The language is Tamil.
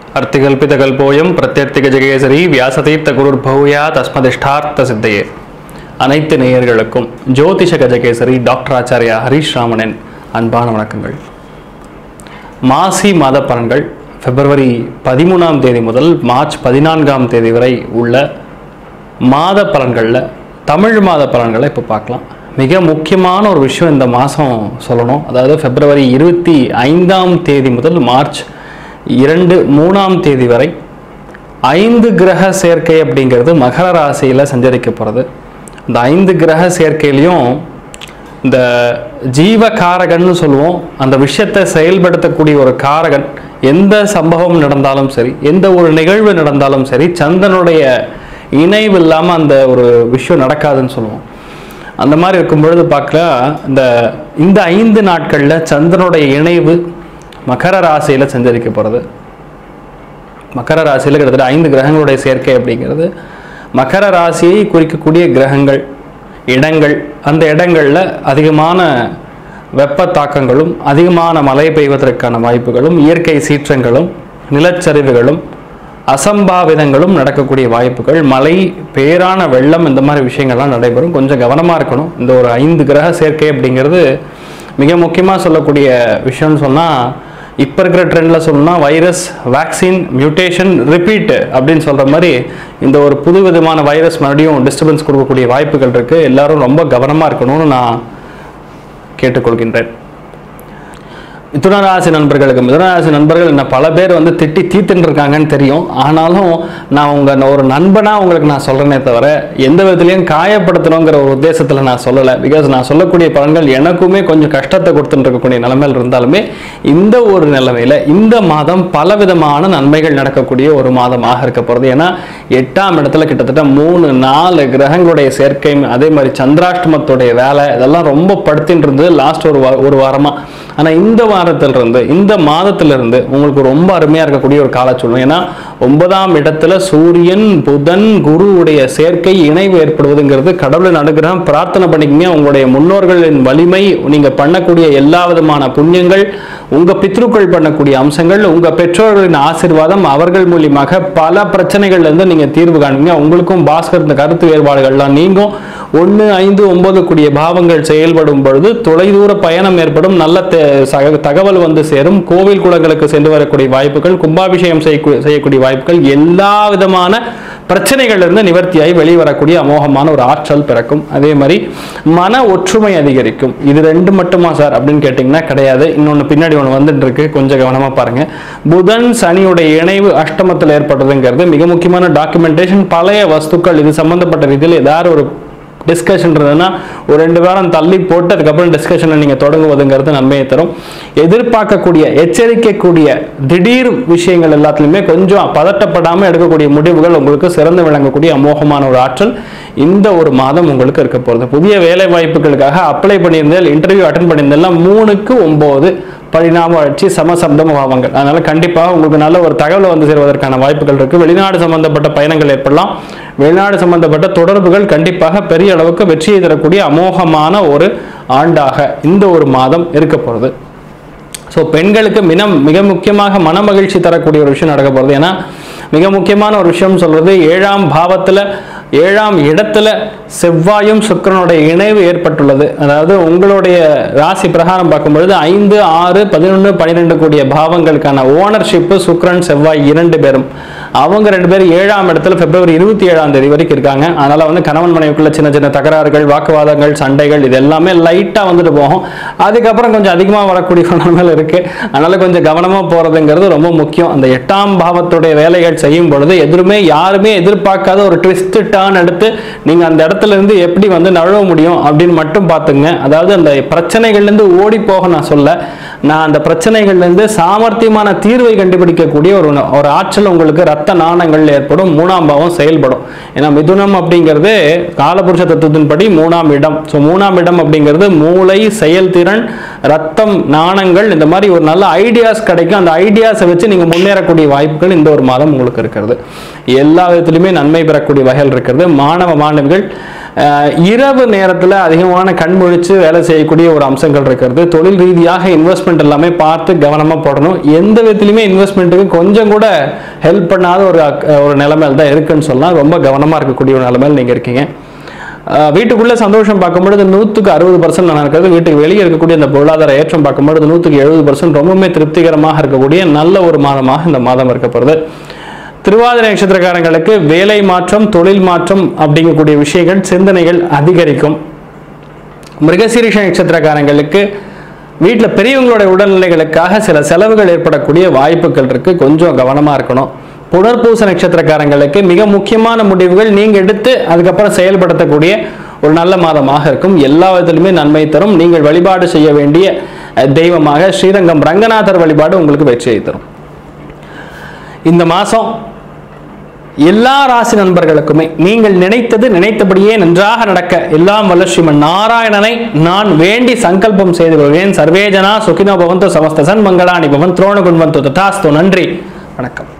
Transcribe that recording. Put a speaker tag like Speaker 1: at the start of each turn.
Speaker 1: அர்த்திகல்பிதகல்போயம் பிரத்யர்த்திகஜகேசரி வியாசதீர்த்த குருர்பூயா தஸ்மதிஷ்டார்த்த சித்தையே. அனைத்து நேயர்களுக்கும் ஜோதிஷ கஜகேசரி டாக்டர் ஆச்சாரியா ஹரீஷ் ராமனின் அன்பான வணக்கங்கள். மாசி மாத பலன்கள் பிப்ரவரி 13ஆம் தேதி முதல் மார்ச் 14ஆம் தேதி வரை உள்ள மாத பலன்களில் தமிழ் மாத பலன்களை இப்போ பார்க்கலாம். மிக முக்கியமான ஒரு விஷயம் இந்த மாதம் சொல்லணும். அதாவது பிப்ரவரி 25ஆம் தேதி முதல் மார்ச் 2-3ஆம் தேதி வரை 5 கிரக சேர்க்கை அப்படிங்கிறது மகர ராசியில் சஞ்சரிக்க போகிறது. இந்த 5 கிரக சேர்க்கையிலையும் இந்த ஜீவகாரகன்னு சொல்லுவோம், அந்த விஷயத்தை செயல்படுத்தக்கூடிய ஒரு காரகன். எந்த சம்பவம் நடந்தாலும் சரி, எந்த ஒரு நிகழ்வு நடந்தாலும் சரி, சந்திரனுடைய இணைவு இல்லாமல் அந்த ஒரு விஷயம் நடக்காதுன்னு சொல்லுவோம். அந்த மாதிரி இருக்கும் பொழுது பார்க்கலாம், இந்த 5 நாட்களில் சந்திரனுடைய இணைவு மகர ராசியில் சஞ்சரிக்க போகிறது. மகர ராசியில் கிட்டத்தட்ட 5 கிரகங்களுடைய சேர்க்கை அப்படிங்கிறது மகர ராசியை குறிக்கக்கூடிய கிரகங்கள், இடங்கள். அந்த இடங்களில் அதிகமான வெப்ப தாக்கங்களும் அதிகமான மழை பெய்வதற்கான வாய்ப்புகளும் இயற்கை சீற்றங்களும் நிலச்சரிவுகளும் அசம்பாவிதங்களும் நடக்கக்கூடிய வாய்ப்புகள், மழை, பேரான வெள்ளம், இந்த மாதிரி விஷயங்கள்லாம் நடைபெறும். கொஞ்சம் கவனமாக இருக்கணும். இந்த ஒரு 5 கிரக சேர்க்கை அப்படிங்கிறது மிக முக்கியமாக சொல்லக்கூடிய விஷயம்னு சொன்னால், இப்போ இருக்கிற ட்ரெண்டில் சொல்லணும்னா வைரஸ், வேக்சின், மியூட்டேஷன், ரிப்பீட் அப்படின்னு சொல்கிற மாதிரி இந்த ஒரு புது விதமான வைரஸ் மறுபடியும் டிஸ்டர்பன்ஸ் கொடுக்கக்கூடிய வாய்ப்புகள் இருக்குது. எல்லாரும் ரொம்ப கவனமாக இருக்கணும்னு நான் கேட்டுக்கொள்கின்றேன். மிதுனராசி நண்பர்கள் என்ன பல பேர் திட்டி தீத்துன்னு இருக்காங்கன்னு தெரியும். ஆனாலும் நான் ஒரு நண்பனாக உங்களுக்கு நான் சொல்கிறேனே தவிர எந்த விதத்துலையும் காயப்படுத்தணுங்கிற ஒரு உத்தேசத்தில் நான் சொல்லலை. பிகாஸ் நான் சொல்லக்கூடிய பலன்கள் எனக்குமே கொஞ்சம் கஷ்டத்தை கொடுத்துட்டு இருக்கக்கூடிய நிலைமையில் இருந்தாலுமே இந்த ஒரு நிலைமையில் இந்த மாதம் பலவிதமான நன்மைகள் நடக்கக்கூடிய ஒரு மாதமாக இருக்க போகிறது. ஏன்னா 8ஆம் இடத்துல கிட்டத்தட்ட 3-4 கிரகங்களுடைய சேர்க்கை, அதே மாதிரி சந்திராஷ்டமத்துடைய வேலை, இதெல்லாம் ரொம்ப படுத்தின்னு இருந்தது லாஸ்ட் ஒரு வாரமாக. ஆனால் இந்த வாரத்திலிருந்து, இந்த மாதத்திலிருந்து உங்களுக்கு ரொம்ப அருமையாக இருக்கக்கூடிய ஒரு காலச்சூழல். ஏன்னா 9ஆம் இடத்துல சூரியன், புதன், குருவுடைய சேர்க்கை, இணைவு ஏற்படுவதுங்கிறது கடவுளின் அனுகிரகம். பிரார்த்தனை பண்ணிக்கங்க. உங்களுடைய முன்னோர்களின் வலிமை, நீங்கள் பண்ணக்கூடிய எல்லா விதமான புண்ணியங்கள், உங்கள் பித்ருக்கள் பண்ணக்கூடிய அம்சங்கள், உங்கள் பெற்றோர்களின் ஆசீர்வாதம், அவர்கள் மூலியமாக பல பிரச்சனைகள்லேருந்து நீங்கள் தீர்வு காணுவீங்க. உங்களுக்கும் பாஸ்கர் இந்த கருத்து வேறுபாடுகள்லாம் நீங்கும். 1, 5, 9 கூடிய பாவங்கள் செயல்படும் பொழுது தொலைதூர பயணம் ஏற்படும். நல்ல தகவல் சேரும். கோவில் குளங்களுக்கு சென்று வரக்கூடிய வாய்ப்புகள், கும்பாபிஷேகம் செய்யக்கூடிய வாய்ப்புகள், எல்லா விதமான பிரச்சனைகளிலிருந்து நிவர்த்தியாகி வெளிவரக்கூடிய அமோகமான ஒரு ஆற்றல் பிறக்கும். அதே மாதிரி மன ஒற்றுமை அதிகரிக்கும். இது 2 மட்டுமா சார் அப்படின்னு கேட்டிங்கன்னா கிடையாது. இன்னொன்று பின்னாடி ஒன்று வந்துட்டு இருக்கு, கொஞ்சம் கவனமாக பாருங்க. புதன் சனியுடைய இணைவு அஷ்டமத்தில் ஏற்படுறதுங்கிறது மிக முக்கியமான டாக்குமெண்டேஷன். பழைய வஸ்துக்கள் இது சம்பந்தப்பட்ட ரீதியில் ஏதாவது ஒரு டிஸ்கஷன் இருந்ததுன்னா ஒரு 2 வாரம் தள்ளி போட்டு அதுக்கப்புறம் டிஸ்கஷனை நீங்கள் தொடங்குவதுங்கிறது நன்மையை தரும். எதிர்பார்க்கக்கூடிய, எச்சரிக்கக்கூடிய திடீர் விஷயங்கள் எல்லாத்துலேயுமே கொஞ்சம் பதட்டப்படாமல் எடுக்கக்கூடிய முடிவுகள் உங்களுக்கு சிறந்து விளங்கக்கூடிய அமோகமான ஒரு ஆற்றல் இந்த ஒரு மாதம் உங்களுக்கு இருக்க போகிறது. புதிய வேலை வாய்ப்புகளுக்காக அப்ளை பண்ணியிருந்தால், இன்டர்வியூ அட்டன் பண்ணியிருந்தாலும் 3-9 பரிணாம வளர்ச்சி, சமசப்தம பாவங்கள். அதனால கண்டிப்பாக உங்களுக்கு நல்ல ஒரு தகவல் சேர்வதற்கான வாய்ப்புகள் இருக்கு. வெளிநாடு சம்பந்தப்பட்ட பயணங்கள் ஏற்படலாம். வெளிநாடு சம்பந்தப்பட்ட தொடர்புகள் கண்டிப்பாக பெரிய அளவுக்கு வெற்றியை தரக்கூடிய அமோகமான ஒரு ஆண்டாக இந்த ஒரு மாதம் இருக்க போகிறது. ஸோ பெண்களுக்கு மிக முக்கியமாக மன மகிழ்ச்சி தரக்கூடிய ஒரு விஷயம் நடக்க போகிறது. ஏன்னா மிக முக்கியமான ஒரு விஷயம் சொல்றது, 7ஆம் பாவத்தில் 7ஆம் இடத்துல செவ்வாயும் சுக்கிரனுடைய இணைவு ஏற்பட்டுள்ளது. அதாவது உங்களுடைய ராசி பிரகாரம் பார்க்கும்பொழுது 5, 6, 11, 12 கூடிய பாவங்களுக்கான ஓனர்ஷிப்பு சுக்கிரன், செவ்வாய் 2 பேரும். அவங்க 2 பேரும் 7ஆம் இடத்துல பிப்ரவரி 27ஆம் தேதி வரைக்கும் இருக்காங்க. அதனால கணவன் மனைவிக்குள்ள சின்ன சின்ன தகராறுகள், வாக்குவாதங்கள், சண்டைகள், இது எல்லாமே லைட்டா போகும். அதுக்கப்புறம் கொஞ்சம் அதிகமாக வரக்கூடிய நிலைமைகள் இருக்கு. அதனால கொஞ்சம் கவனமா போறதுங்கிறது ரொம்ப முக்கியம். அந்த 8ஆம் பாவத்துடைய வேலைகள் செய்யும் பொழுது யாருமே எதிர்பார்க்காத ஒரு ட்விஸ்ட் டர்ன் எடுத்து நீங்க அந்த இடத்துல இருந்து எப்படி நழுவ முடியும் அப்படின்னு மட்டும் பார்த்துங்க. அதாவது அந்த பிரச்சனைகள்லேருந்து ஓடி போக நான் அந்த பிரச்சனைகள்லேருந்து சாமர்த்தியமான தீர்வை கண்டுபிடிக்கக்கூடிய ஒரு ஆற்றல் உங்களுக்கு ரத்த நாணங்கள் ஏற்படும். 3ஆம் பாவம் செயல்படும். ஏன்னா மிதுனம் அப்படிங்கிறது காலபுருஷ தத்துவத்தின்படி 3ஆம் இடம். ஸோ 3ஆம் இடம் அப்படிங்கிறது மூளை, செயல்திறன், ரத்தம், நாணங்கள், இந்த மாதிரி ஒரு நல்ல ஐடியாஸ் கிடைக்கும். அந்த ஐடியாஸை வச்சு நீங்க முன்னேறக்கூடிய வாய்ப்புகள் இந்த ஒரு மாதம் உங்களுக்கு இருக்கிறது. எல்லா விதத்திலுமே நன்மை பெறக்கூடிய வகையில் இருக்கிறது. மாணவ மாணவிகள் இரவு நேரத்தில் அதிகமான கண் முழிச்சு வேலை செய்யக்கூடிய ஒரு அம்சங்கள் இருக்கிறது. தொழில் ரீதியாக இன்வெஸ்ட்மெண்ட் எல்லாமே பார்த்து கவனமாக போடணும். எந்த விதத்துலையுமே இன்வெஸ்ட்மெண்ட்டுக்கு கொஞ்சம் கூட ஹெல்ப் பண்ணாத ஒரு நிலைமையில் தான் இருக்குன்னு சொல்லலாம். ரொம்ப கவனமாக இருக்கக்கூடிய ஒரு நிலைமையில் நீங்கள் இருக்கீங்க. வீட்டுக்குள்ளே சந்தோஷம் பார்க்கும்பொழுது 160% நல்லா இருக்கிறது. வீட்டுக்கு வெளியே இருக்கக்கூடிய இந்த பொருளாதார ஏற்றம் பார்க்கும்பொழுது 170% ரொம்பவுமே திருப்திகரமாக இருக்கக்கூடிய நல்ல ஒரு மாதமாக இந்த மாதம் இருக்கப்படுது. திருவாதிரை நட்சத்திரக்காரங்களுக்கு வேலை மாற்றம், தொழில் மாற்றம் அப்படிங்கக்கூடிய விஷயங்கள், சிந்தனைகள் அதிகரிக்கும். மிருகசீரிஷ நட்சத்திரக்காரங்களுக்கு வீட்டில் பெரியவங்களுடைய உடல்நிலைகளுக்காக சில செலவுகள் ஏற்படக்கூடிய வாய்ப்புகள் இருக்கு. கொஞ்சம் கவனமாக இருக்கணும். புனர்பூச நட்சத்திரக்காரங்களுக்கு மிக முக்கியமான முடிவுகள் நீங்க எடுத்து அதுக்கப்புறம் செயல்படுத்தக்கூடிய ஒரு நல்ல மாதமாக இருக்கும். எல்லா விதத்திலுமே நன்மை தரும். நீங்கள் வழிபாடு செய்ய வேண்டிய தெய்வமாக ஸ்ரீரங்கம் ரங்கநாதர் வழிபாடு உங்களுக்கு வெற்றியை தரும். இந்த மாசம் எல்லா ராசி நண்பர்களுக்குமே நீங்கள் நினைத்தபடியே நன்றாக நடக்க எல்லாம் வல்ல ஸ்ரீமன் நாராயணனை நான் வேண்டி சங்கல்பம் செய்து கொள்கிறேன். சர்வேஜனா சுகினோ பவந்து, சமஸ்த சன்மங்களானி பவந்து, த்ரோண குண்வந்து ததாஸ்து. நன்றி, வணக்கம்.